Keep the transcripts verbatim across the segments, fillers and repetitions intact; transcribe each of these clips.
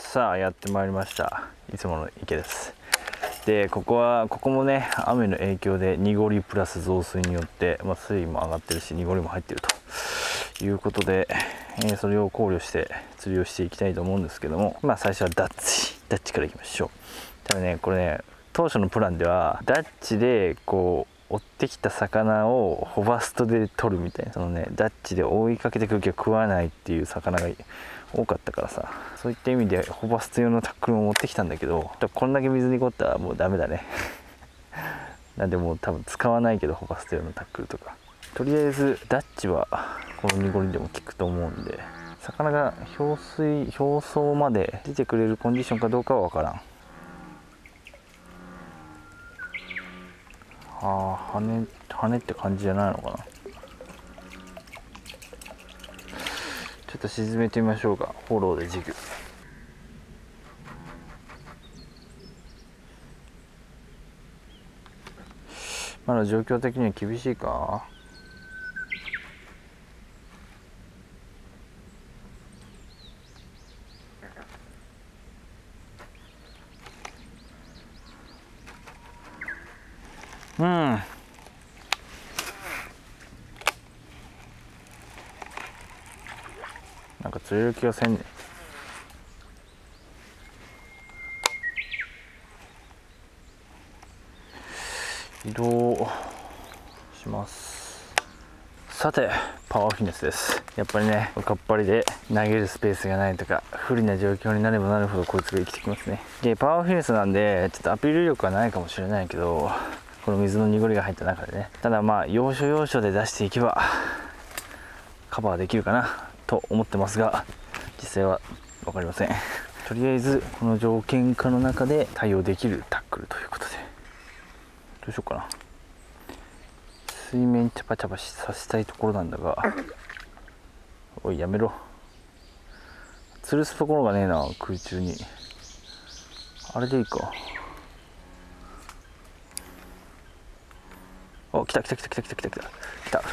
さあやってまいりました。いつもの池です。でここはここもね、雨の影響で濁りプラス増水によって、まあ、水位も上がってるし濁りも入ってるということで、えー、それを考慮して釣りをしていきたいと思うんですけども、まあ最初はダッチダッチからいきましょう。ただねこれね、当初のプランではダッチでこう追ってきた魚をホバストで取るみたいな、そのねダッチで追いかけてくるけど食わないっていう魚が多かったからさ、そういった意味でホバスト用のタックルも持ってきたんだけど、こんだけ水に凍ったらもうダメだねなんでもう多分使わないけど、ホバスト用のタックルとか。とりあえずダッチはこの濁りでも効くと思うんで、魚が氷水表層まで出てくれるコンディションかどうかは分からん。ああ、羽羽って感じじゃないのかな。ちょっと沈めてみましょうか。フォローでジグ。まだ状況的には厳しいか。うん、なんか釣れる気がせんね。移動します。さてパワーフィネスです。やっぱりね、かっぱりで投げるスペースがないとか不利な状況になればなるほどこいつが生きてきますね。でパワーフィネスなんでちょっとアピール力はないかもしれないけど、この水の濁りが入った中でね、ただまあ要所要所で出していけばカバーできるかなと思ってますが、実際は分かりません。とりあえずこの条件下の中で対応できるタックルということで、どうしようかな。水面チャパチャパさせたいところなんだが、おいやめろ、吊るすところがねえな、空中に。あれでいいか。お、来た来た来た来た来た来た来た来た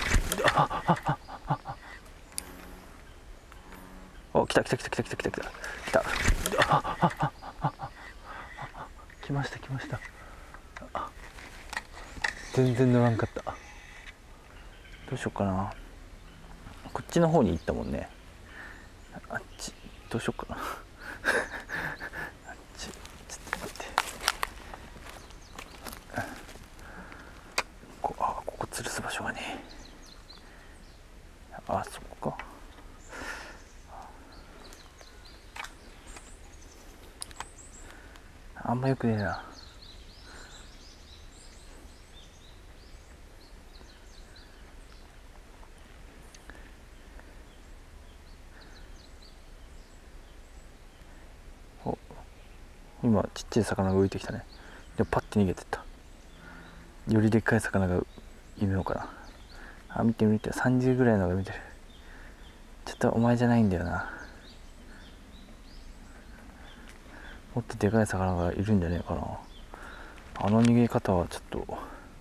お、来た来た来た来た来た来た来た来た来ました来ました。全然乗らんかった。どうしようかな。こっちの方に行ったもんね。あっちどうしようかなあっちちょっと待って。こあここ吊るす場所がねえ。あそこか。あんまよくねえな。お、今ちっちゃい魚が浮いてきたね。でパッて逃げてった。よりでっかい魚がいるのかな。あ、見て見て、さんじゅうぐらいのが見てる。ちょっとお前じゃないんだよな。もっとでかい魚がいるんじゃねえかな。あの逃げ方はちょっと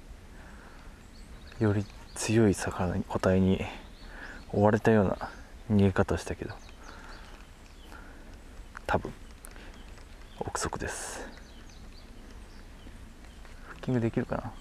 より強い魚に個体に追われたような逃げ方をしたけど、多分憶測です。フッキングできるかな。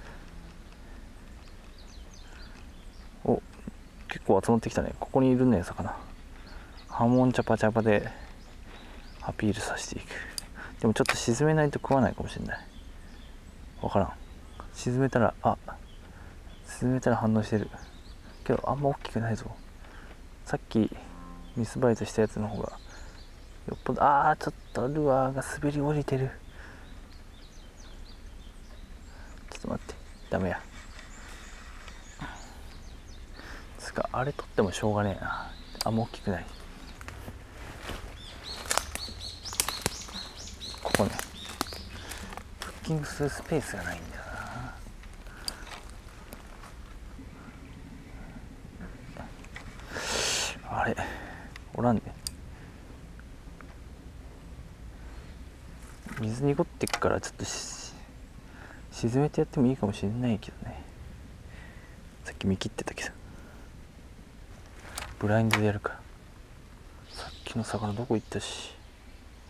お、結構集まってきたね。ここにいるね魚。ハモンチャパチャパでアピールさせていく。でもちょっと沈めないと食わないかもしれない。分からん。沈めたら、あ、沈めたら反応してるけどあんま大きくないぞ。さっきミスバイトしたやつの方がよっぽど。あーちょっとルアーが滑り降りてる。ちょっと待って、ダメや。つかあれ取ってもしょうがねえな。あんま大きくない。ここね、フッキングするスペースがないんだよな。あれおらんね。水濁ってくからちょっと沈めてやってもいいかもしれないけどね。さっき見切ってたけどブラインドでやるか。さっきの魚どこ行ったし。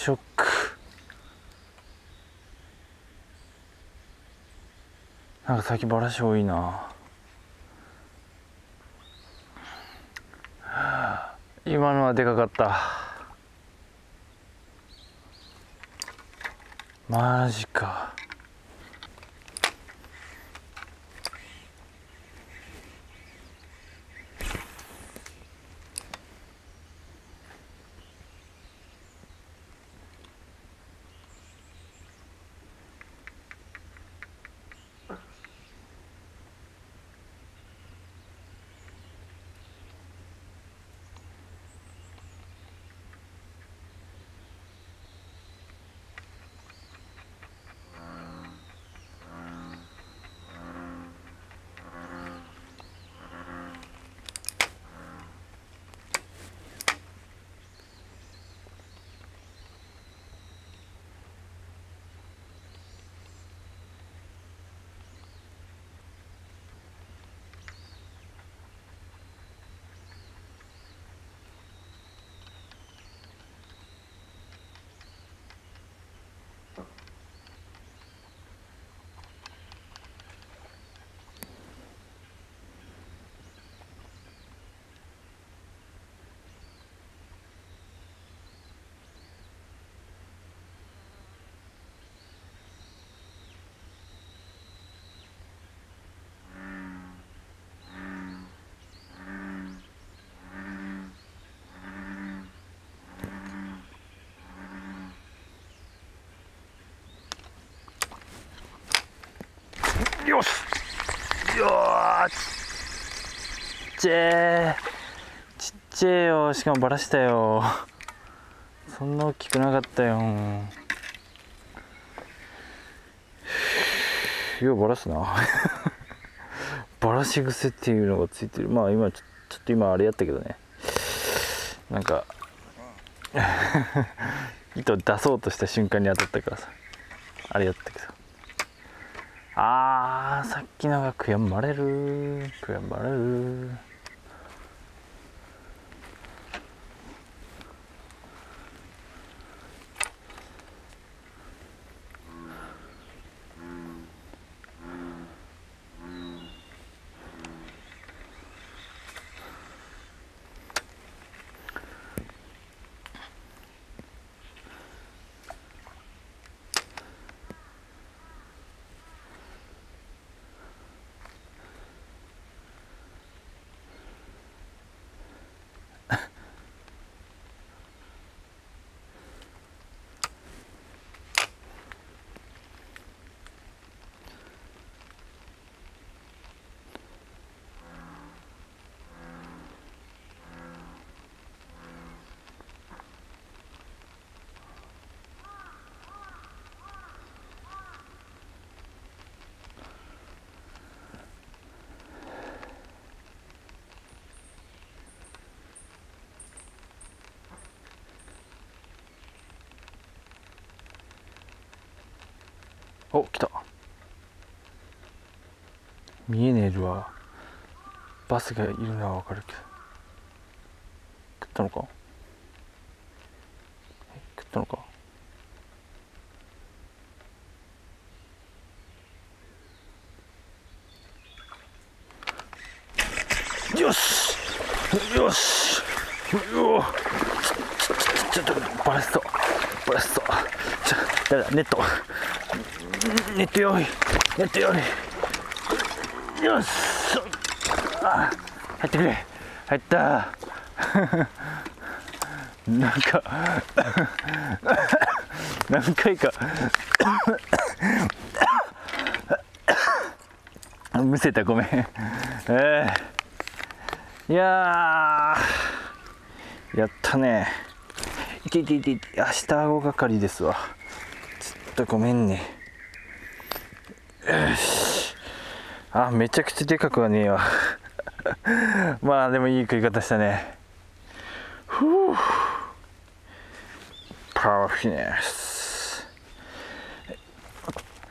ショック。なんか最近バラシ多いな。今のはでかかった。マジか。よし、よーちっちゃい、ちっちゃいよ。しかもバラしたよ。そんな大きくなかったよ。ようバラすな。バラし癖っていうのがついてる。まあ今ちょ、ちょっと今あれやったけどね、なんか糸出そうとした瞬間に当たったからさ、あれやったけど、あー、さっきのが悔やまれる、悔やまれる。お、来た。見えねえるわ。バスがいるのはわかるけど。食ったのか？え、食ったのか？よしよしよちょちょちょっとバラしそうバラしそう。ちょだだネットネット用意ネット用意。よし、あ、入ってくれ、入った。なんか何回かむせた、ごめん。えー、いやー、やったね。いけいけいけいけ、明日顎がかりですわ。ちょっとごめんね。よし、あ、めちゃくちゃでかくはねえわ。まあでもいい食い方したね。ふう、パワーフィネス。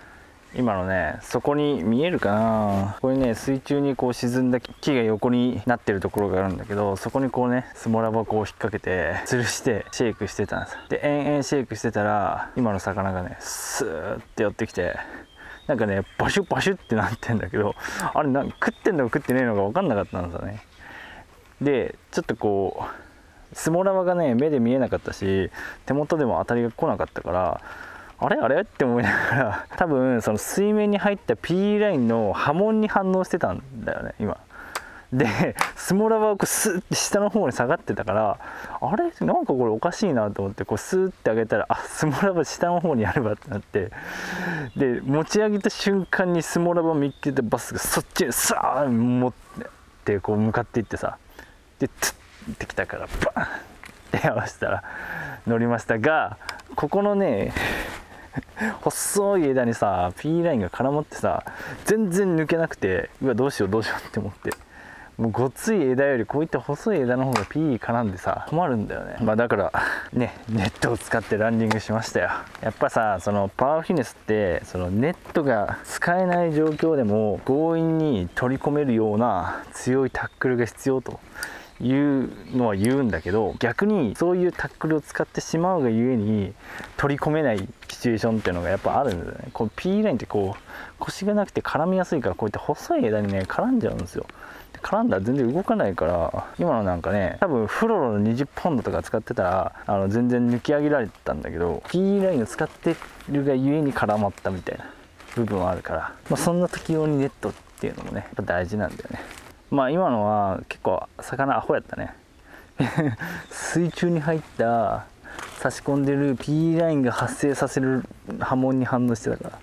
今のね、そこに見えるかな、これね、水中にこう沈んだ木が横になってるところがあるんだけど、そこにこうねスモラバをこう引っ掛けて吊るしてシェイクしてたんです。で延々シェイクしてたら、今の魚がねスーッて寄ってきて、なんかねバシュバシュってなってんだけど、あれな食ってんのか食ってねえのか分かんなかったんですよね。でちょっとこうスモラバがね目で見えなかったし、手元でも当たりが来なかったから、あれあれって思いながら、多分その水面に入った P ラインの波紋に反応してたんだよね今で。スモラバをこうスーって下の方に下がってたから、あれなんかこれおかしいなと思って、こうスーって上げたら、あスモラバ下の方にあるわってなって、で持ち上げた瞬間にスモラバを見っけてバスがそっちにさあ持ってこう向かっていってさ、でツッってきたからバンって合わせたら乗りましたが、ここのね細い枝にさ P ラインが絡まってさ、全然抜けなくて、うわどうしようどうしようって思って、もうごつい枝よりこういった細い枝の方が P 絡んでさ困るんだよね。まあだからね、ネットを使ってランディングしましたよ。やっぱさ、そのパワーフィネスってそのネットが使えない状況でも強引に取り込めるような強いタックルが必要というのは言うんだけど、逆にそういうタックルを使ってしまうがゆえに取り込めないシチュエーションっていうのがやっぱあるんだよね。この P ラインってこう腰がなくて絡みやすいから、こういった細い枝にね絡んじゃうんですよ。絡んだら全然動かないから、今のなんかね多分フロロのにじゅっポンドとか使ってたらあの全然抜き上げられてたんだけど、 P ラインを使ってるがゆえに絡まったみたいな部分はあるから、まあ、そんな時用にネットっていうのもねやっぱ大事なんだよね。まあ今のは結構魚アホやったね水中に入った差し込んでる P ラインが発生させる波紋に反応してたから、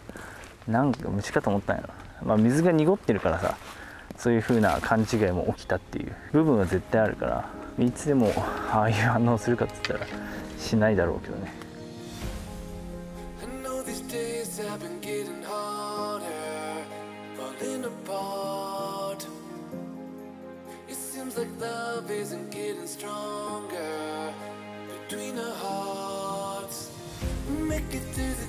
なんか虫かと思ったんやろ。まあ水が濁ってるからさ、そういう風な勘違いも起きたっていう部分は絶対あるから、いつでもああいう反応するかっつったらしないだろうけどね。 Like love isn't getting stronger between our hearts. Make it through the